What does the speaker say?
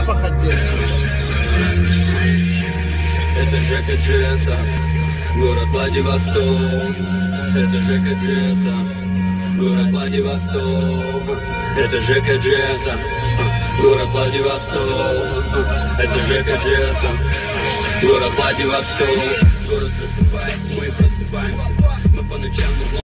запах отдельный. Это Жека Джесса, город Владивосток. Это Жека Джесса, город Владивосток. Это Жека Джесса, город Владивосток. Это Жека Джесса, город Владивосток. Город засыпает, мы просыпаемся. Мы по ночам